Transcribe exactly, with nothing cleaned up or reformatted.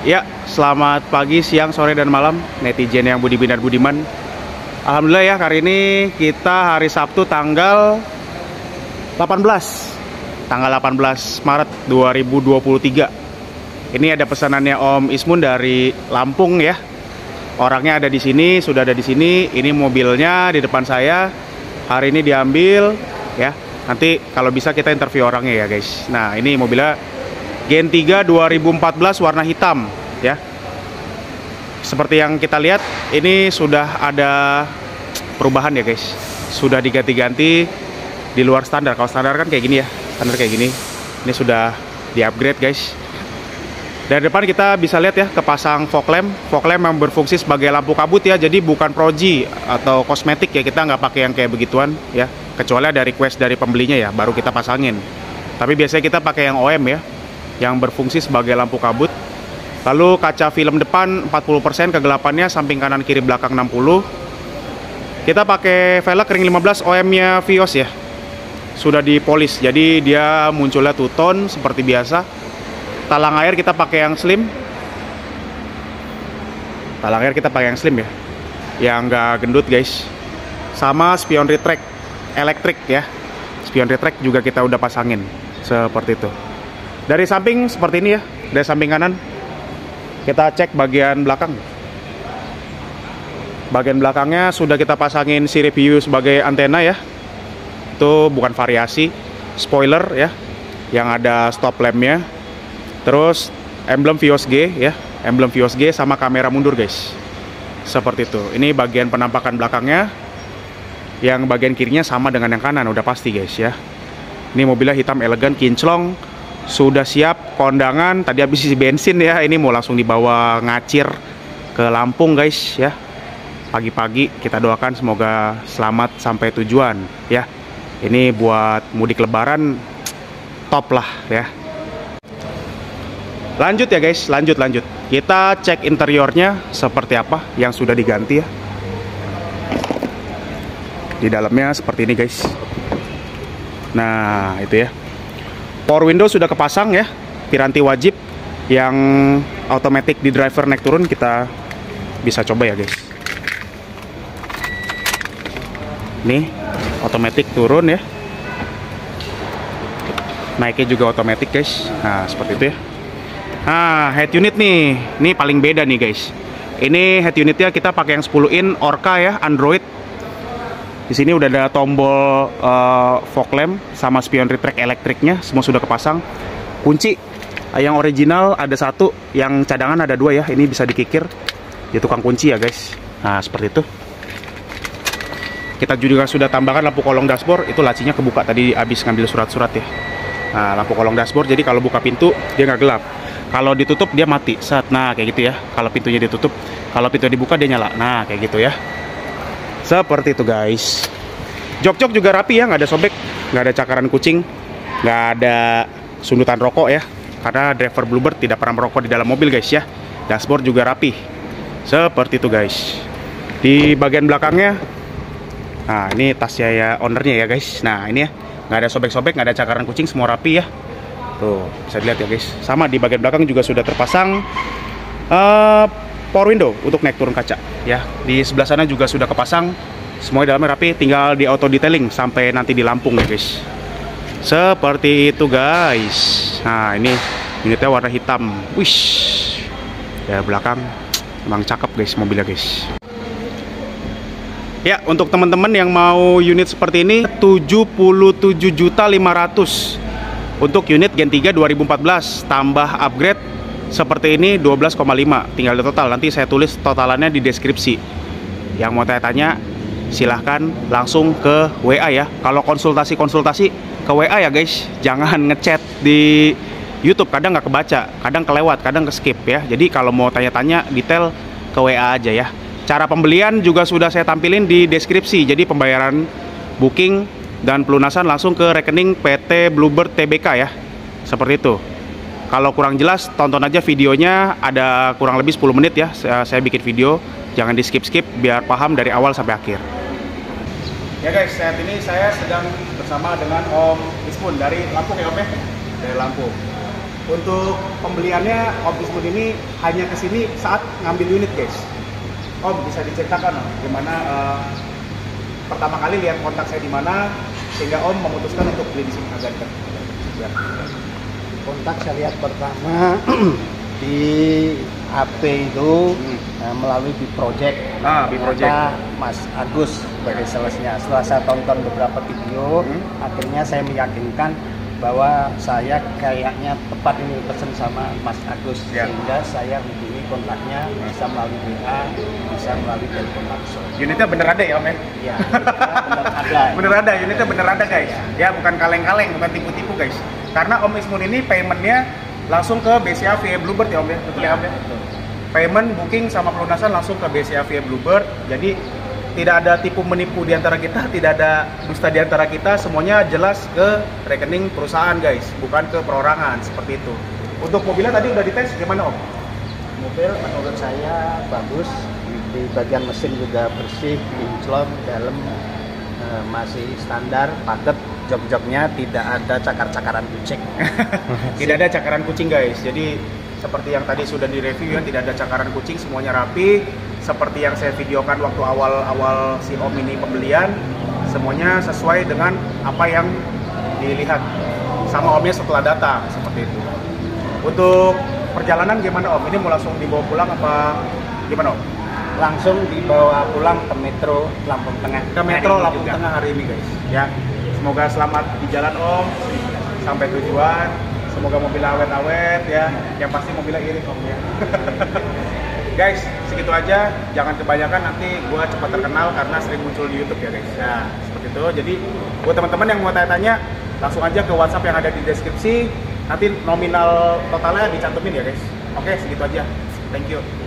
Ya, selamat pagi, siang, sore, dan malam netizen yang budi binar budiman. Alhamdulillah ya, hari ini kita hari Sabtu tanggal delapan belas tanggal delapan belas Maret dua ribu dua puluh tiga. Ini ada pesanannya Om Ismun dari Lampung ya. Orangnya ada di sini, sudah ada di sini. Ini mobilnya di depan saya. Hari ini diambil ya. Nanti kalau bisa kita interview orangnya ya guys. Nah, ini mobilnya Gen tiga dua ribu empat belas warna hitam ya. Seperti yang kita lihat, ini sudah ada perubahan ya guys. Sudah diganti-ganti di luar standar. Kalau standar kan kayak gini ya, standar kayak gini. Ini sudah di-upgrade guys. Dari depan kita bisa lihat ya, kepasang fog lamp. Fog lamp yang berfungsi sebagai lampu kabut ya. Jadi bukan proji atau kosmetik ya, kita nggak pakai yang kayak begituan ya. Kecuali ada request dari pembelinya ya, baru kita pasangin. Tapi biasanya kita pakai yang O M ya, yang berfungsi sebagai lampu kabut. Lalu kaca film depan empat puluh persen kegelapannya, samping kanan kiri belakang enam puluh. Kita pakai velg ring lima belas O M-nya Vios ya. Sudah dipolis, jadi dia munculnya two tone seperti biasa. Talang air kita pakai yang slim. Talang air kita pakai yang slim ya, yang nggak gendut guys. Sama spion retract elektrik ya. Spion retract juga kita udah pasangin seperti itu. Dari samping seperti ini ya, dari samping kanan kita cek bagian belakang. Bagian belakangnya sudah kita pasangin sirip hiu sebagai antena ya. Itu bukan variasi, spoiler ya, yang ada stop lampnya. Terus emblem Vios G ya, emblem Vios G sama kamera mundur guys. Seperti itu. Ini bagian penampakan belakangnya. Yang bagian kirinya sama dengan yang kanan, udah pasti guys ya. Ini mobilnya hitam elegan, kinclong. Sudah siap kondangan, tadi habis isi bensin ya. Ini mau langsung dibawa ngacir ke Lampung guys ya. Pagi-pagi kita doakan semoga selamat sampai tujuan ya. Ini buat mudik lebaran top lah ya. Lanjut ya guys, lanjut lanjut. Kita cek interiornya seperti apa yang sudah diganti ya. Di dalamnya seperti ini guys. Nah, itu ya. Power window sudah kepasang ya, piranti wajib yang automatic di driver naik turun, kita bisa coba ya guys. Nih, automatic turun ya. Naiknya juga automatic guys. Nah, seperti itu ya. Nah, head unit nih, ini paling beda nih guys. Ini head unitnya kita pakai yang sepuluh in Orca ya, Android. Di sini udah ada tombol uh, fog lamp sama spion retract elektriknya, semua sudah kepasang. Kunci yang original ada satu, yang cadangan ada dua ya. Ini bisa dikikir di tukang kunci ya guys. Nah, seperti itu. Kita juga sudah tambahkan lampu kolong dashboard, itu lacinya kebuka tadi habis ngambil surat-surat ya. Nah, lampu kolong dashboard, jadi kalau buka pintu dia nggak gelap. Kalau ditutup dia mati. Saat nah kayak gitu ya. Kalau pintunya ditutup, kalau pintu dibuka dia nyala. Nah, kayak gitu ya. Seperti itu guys. Jok-jok juga rapi ya, nggak ada sobek, nggak ada cakaran kucing, nggak ada sundutan rokok ya. Karena driver Bluebird tidak pernah merokok di dalam mobil guys ya. Dashboard juga rapi. Seperti itu guys. Di bagian belakangnya, nah ini tasnya ya ownernya ya guys. Nah ini ya, nggak ada sobek-sobek, nggak ada cakaran kucing, semua rapi ya. Tuh bisa dilihat ya guys. Sama di bagian belakang juga sudah terpasang uh, power window untuk naik turun kaca ya. Di sebelah sana juga sudah kepasang. Semua di dalamnya rapi, tinggal di auto detailing sampai nanti di Lampung ya guys. Seperti itu guys. Nah ini unitnya warna hitam. Wish, ya belakang emang cakep guys mobilnya guys. Ya, untuk teman-teman yang mau unit seperti ini tujuh puluh tujuh juta lima ratus untuk unit Gen tiga dua ribu empat belas tambah upgrade seperti ini dua belas koma lima. Tinggal di total, nanti saya tulis totalannya di deskripsi. Yang mau tanya-tanya silahkan langsung ke W A ya. Kalau konsultasi-konsultasi ke W A ya guys. Jangan ngechat di YouTube, kadang nggak kebaca, kadang kelewat, kadang ke skip ya. Jadi kalau mau tanya-tanya detail ke W A aja ya. Cara pembelian juga sudah saya tampilin di deskripsi. Jadi pembayaran booking dan pelunasan langsung ke rekening P T Bluebird T B K ya. Seperti itu. Kalau kurang jelas, tonton aja videonya, ada kurang lebih sepuluh menit ya. Saya, saya bikin video, jangan di skip-skip biar paham dari awal sampai akhir. Ya guys, saat ini saya sedang bersama dengan Om Ismun dari Lampung ya Om ya? Dari Lampung. Untuk pembeliannya Om Ismun ini hanya kesini saat ngambil unit guys. Om bisa diceritakan Om, gimana uh, pertama kali lihat kontak saya di mana sehingga Om memutuskan untuk beli di sini harga dekat. Ya. Kontak saya lihat pertama di H P itu hmm. uh, melalui B Project. Ah, B Project. Mas Agus sebagai salesnya. Setelah saya tonton beberapa video, hmm. akhirnya saya meyakinkan bahwa saya kayaknya tepat ini pesen sama Mas Agus, ya. Sehingga saya hubungi kontaknya bisa melalui W A, bisa melalui telepon langsung. Unitnya bener ada ya Om ya? Iya, bener ada. Bener ada, unitnya bener ada guys. Ya bukan kaleng-kaleng, bukan tipu-tipu guys. Karena Om Ismun ini paymentnya langsung ke B C A via Bluebird ya Om ya? Betul ya Om ya? Payment, booking sama pelunasan langsung ke B C A via Bluebird. Jadi tidak ada tipu menipu di antara kita, tidak ada dusta di antara kita, semuanya jelas ke rekening perusahaan guys, bukan ke perorangan seperti itu. Untuk mobilnya tadi udah dites gimana Om? Mobil menurut saya bagus, di bagian mesin juga bersih, kinclong, dalam e, masih standar, paket, jok-joknya tidak ada cakar-cakaran kucing. Tidak ada cakaran kucing guys, jadi seperti yang tadi sudah direview ya, tidak ada cakaran kucing, semuanya rapi. Seperti yang saya videokan waktu awal-awal si Om ini pembelian, semuanya sesuai dengan apa yang dilihat sama Omnya setelah datang, seperti itu. Untuk perjalanan gimana Om? Ini mau langsung dibawa pulang apa gimana Om? Langsung dibawa pulang ke Metro Lampung Tengah. Ke Metro Lampung Tengah hari ini guys. Ya, semoga selamat di jalan Om, sampai tujuan. Semoga mobilnya awet-awet ya. Yang pasti mobilnya irit Om ya. Guys, segitu aja. Jangan kebanyakan, nanti gue cepat terkenal karena sering muncul di YouTube ya guys. Nah, seperti itu. Jadi buat teman-teman yang mau tanya-tanya, langsung aja ke WhatsApp yang ada di deskripsi. Nanti nominal totalnya dicantumin ya guys. Oke, segitu aja. Thank you.